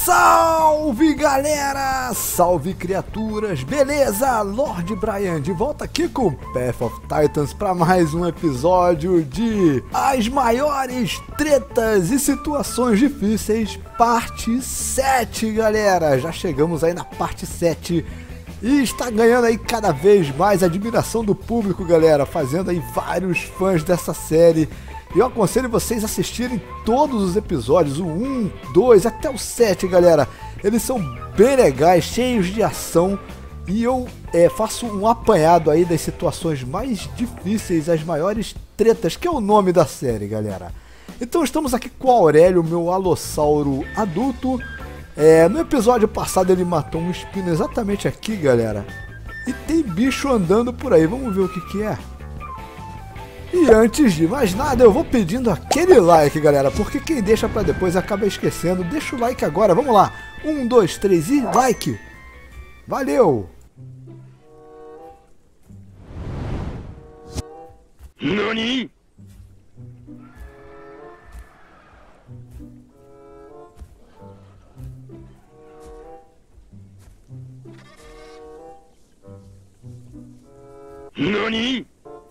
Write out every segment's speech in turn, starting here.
Salve galera, salve criaturas, beleza? Lord Brian de volta aqui com Path of Titans para mais um episódio de As Maiores Tretas e Situações Difíceis, parte 7, galera. Já chegamos aí na parte 7 e está ganhando aí cada vez mais admiração do público, galera, fazendo aí vários fãs dessa série. Eu aconselho vocês a assistirem todos os episódios, o 1, 2 até o 7, galera. Eles são bem legais, cheios de ação. E eu faço um apanhado aí das situações mais difíceis, as maiores tretas, que é o nome da série, galera. Então estamos aqui com o Aurélio, meu alossauro adulto. No episódio passado ele matou um espino exatamente aqui, galera. E tem bicho andando por aí, vamos ver o que é. E antes de mais nada, eu vou pedindo aquele like, galera, porque quem deixa pra depois acaba esquecendo. Deixa o like agora, vamos lá. 1, 2, 3 e like. Valeu! NANI?! NANI?!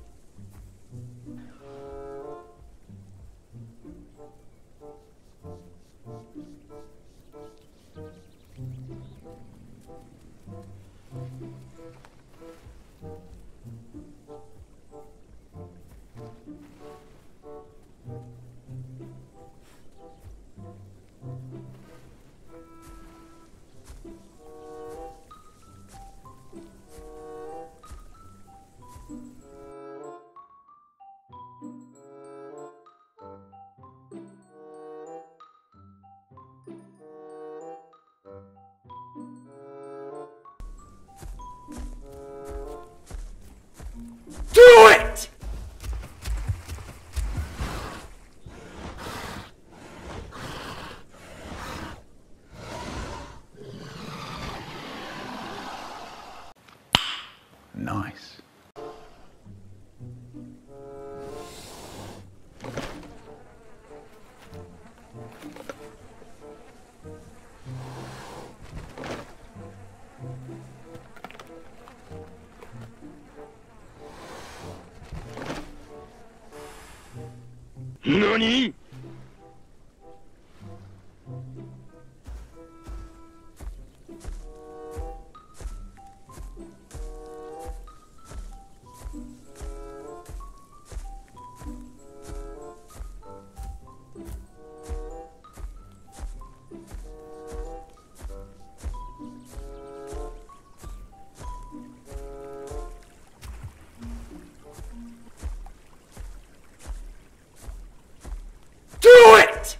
Do it! Nice. NANI?! Do it!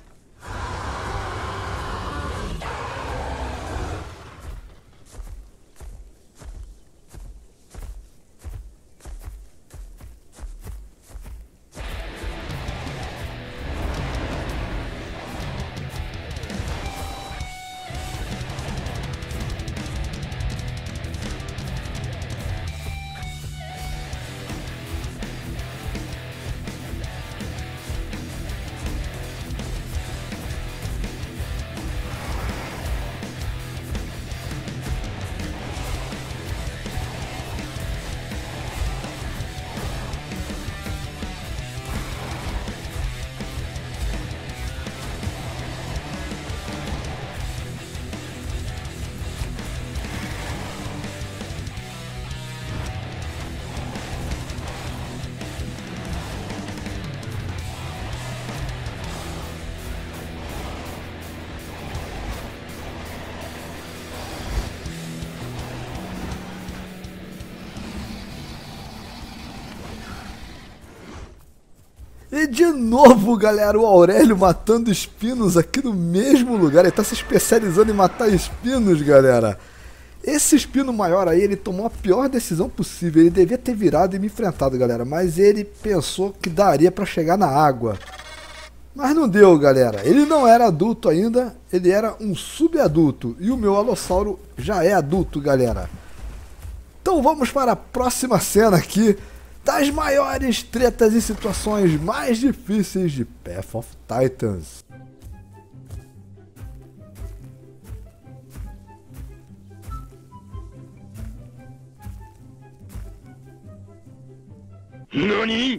E de novo, galera, o Aurélio matando espinos aqui no mesmo lugar. Ele tá se especializando em matar espinos, galera. Esse espino maior aí, ele tomou a pior decisão possível. Ele devia ter virado e me enfrentado, galera. Mas ele pensou que daria pra chegar na água. Mas não deu, galera. Ele não era adulto ainda. Ele era um subadulto. E o meu alossauro já é adulto, galera. Então vamos para a próxima cena aqui. das maiores tretas e situações mais difíceis de Path of Titans. NANI?!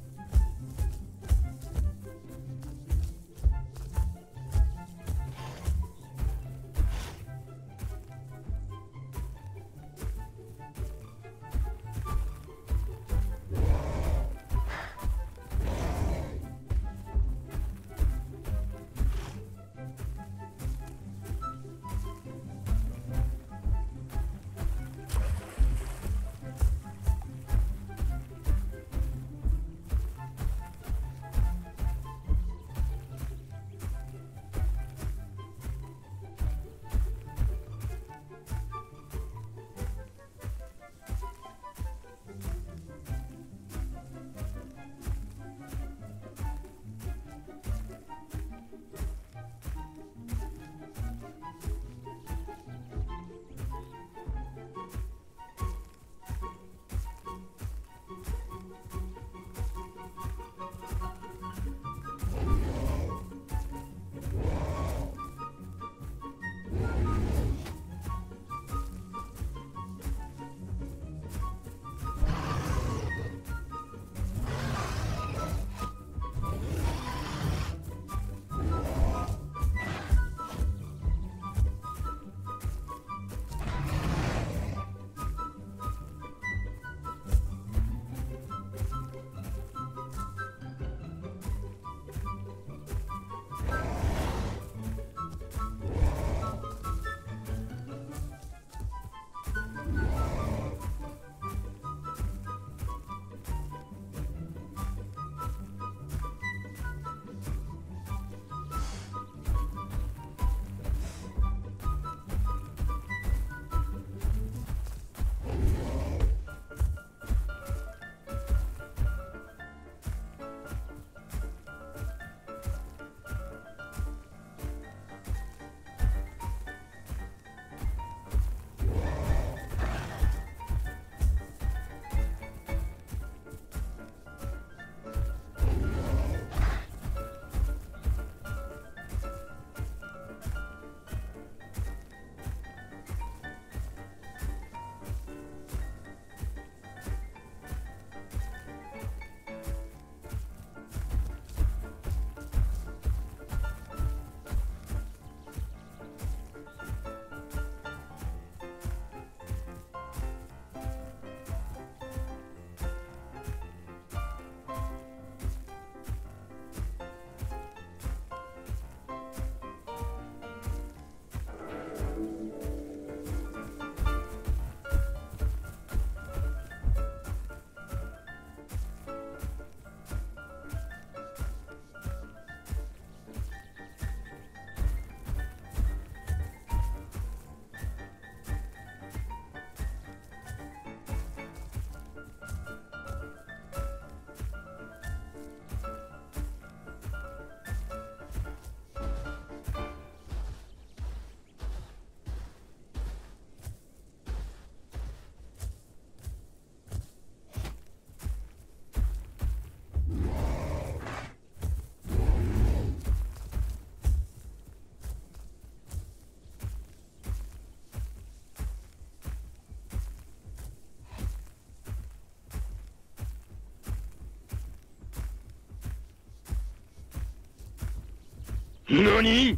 NANI?!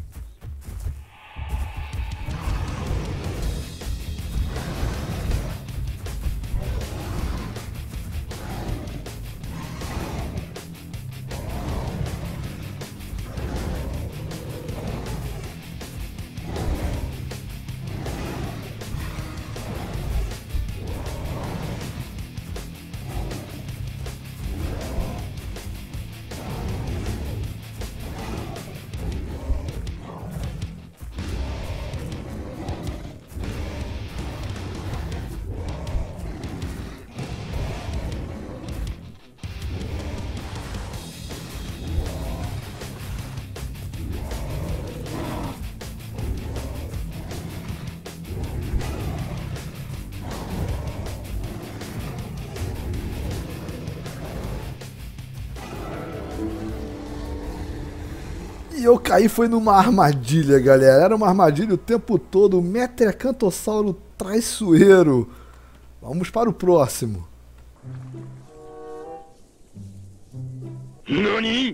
E eu caí foi numa armadilha, galera. Era uma armadilha o tempo todo. O Metracantossauro traiçoeiro. Vamos para o próximo. 何？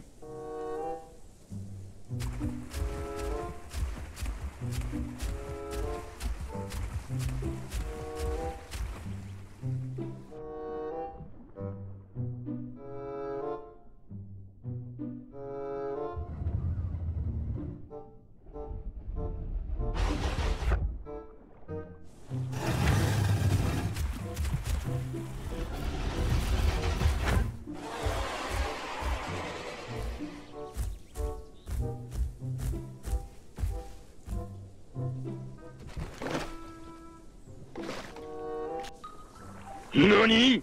何？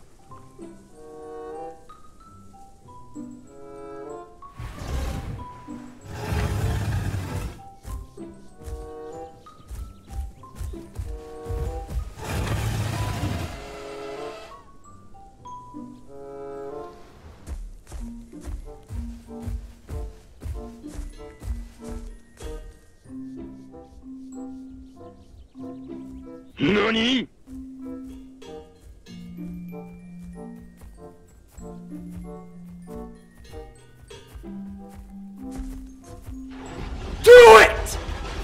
何？ Do it!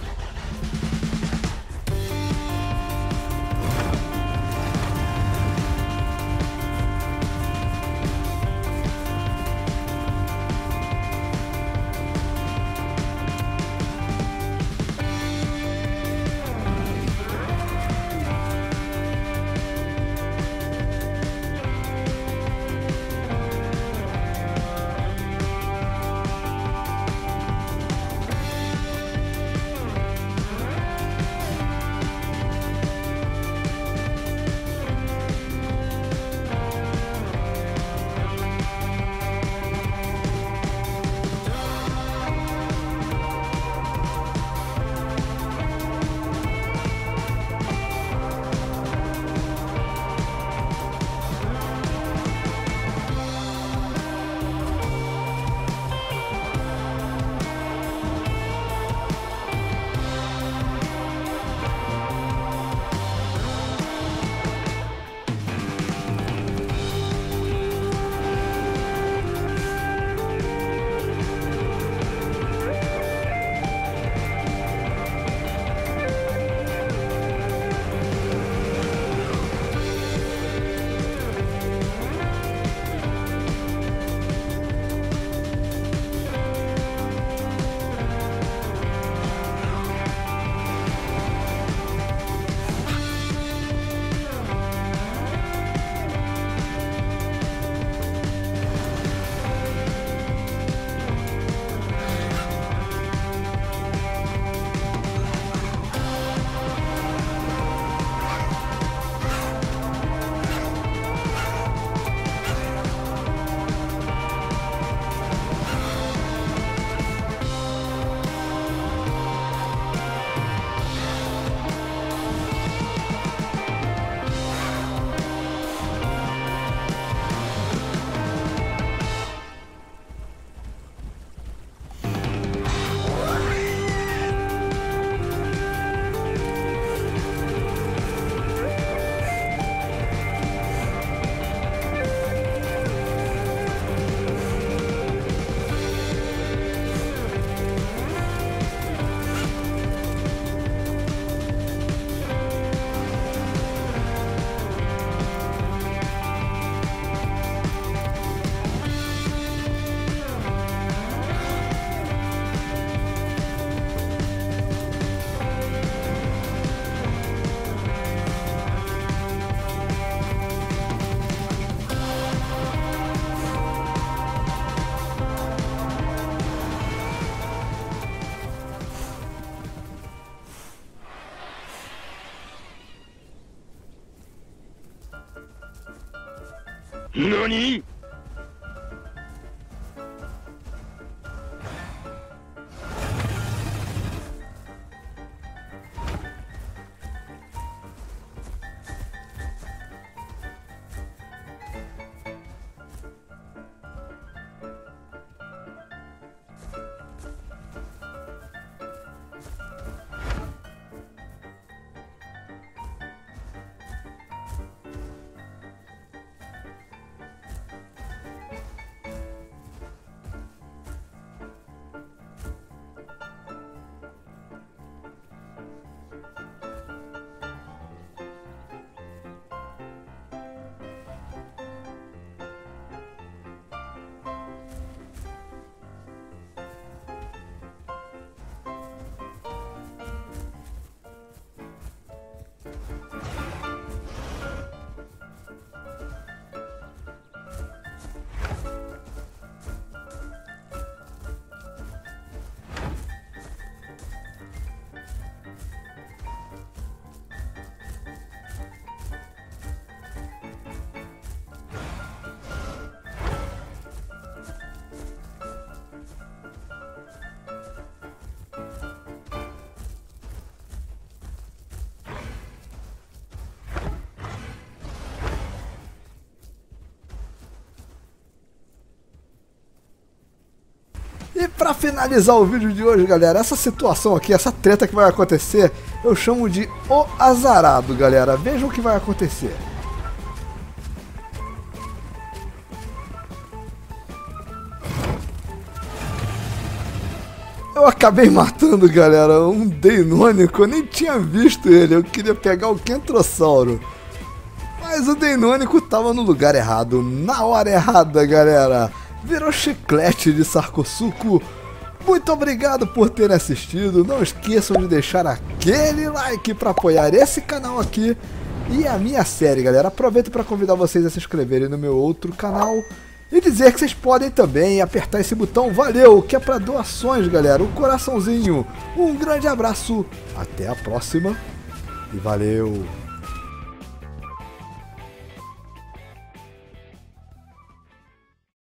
何？ E pra finalizar o vídeo de hoje, galera, essa situação aqui, essa treta que vai acontecer, eu chamo de O Azarado, galera. Vejam o que vai acontecer. Eu acabei matando, galera, um Deinônico. Eu nem tinha visto ele, eu queria pegar o Kentrossauro. Mas o Deinônico tava no lugar errado, na hora errada, galera. Virou chiclete de Sarcosuco. Muito obrigado por terem assistido. Não esqueçam de deixar aquele like para apoiar esse canal aqui e a minha série, galera. Aproveito para convidar vocês a se inscreverem no meu outro canal e dizer que vocês podem também apertar esse botão valeu, que é para doações, galera. Um coraçãozinho. Um grande abraço. Até a próxima e valeu.